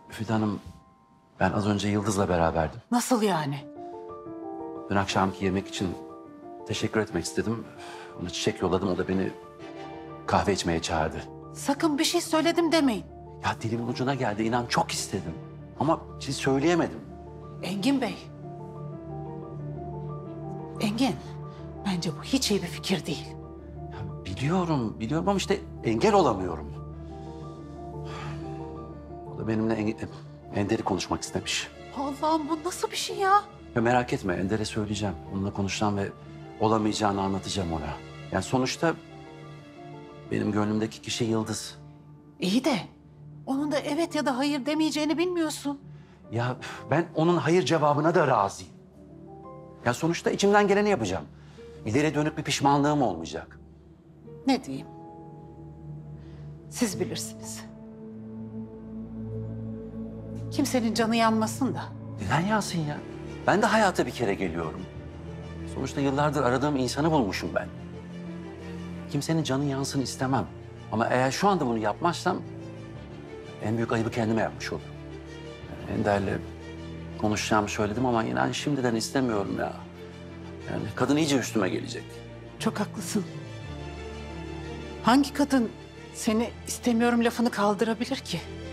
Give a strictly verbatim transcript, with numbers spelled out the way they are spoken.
Müfide Hanım, ben az önce Yıldız'la beraberdim. Nasıl yani? Dün akşamki yemek için teşekkür etmek istedim. Ona çiçek yolladım, o da beni kahve içmeye çağırdı. Sakın bir şey söyledim demeyin. Ya dilimin ucuna geldi, inan çok istedim. Ama siz söyleyemedim. Engin Bey. Engin, bence bu hiç iyi bir fikir değil. Ya biliyorum, biliyorum ama işte engel olamıyorum. O da benimle en, Ender'i konuşmak istemiş. Allah'ım bu nasıl bir şey ya? Ya merak etme, Ender'e söyleyeceğim. Onunla konuşacağım ve olamayacağını anlatacağım ona. Yani sonuçta benim gönlümdeki kişi Yıldız. İyi de onun da evet ya da hayır demeyeceğini bilmiyorsun. Ya ben onun hayır cevabına da razıyım. Ya sonuçta içimden geleni yapacağım. İleri dönük bir pişmanlığım olmayacak. Ne diyeyim? Siz bilirsiniz. Kimsenin canı yanmasın da. Neden yansın ya? Ben de hayata bir kere geliyorum. Sonuçta yıllardır aradığım insanı bulmuşum ben. Kimsenin canı yansın istemem. Ama eğer şu anda bunu yapmazsam en büyük ayıbı kendime yapmış olurum. Yani Ender'le konuşacağımı söyledim ama inan şimdiden istemiyorum ya. Yani kadın iyice üstüme gelecek. Çok haklısın. Hangi kadın seni istemiyorum lafını kaldırabilir ki?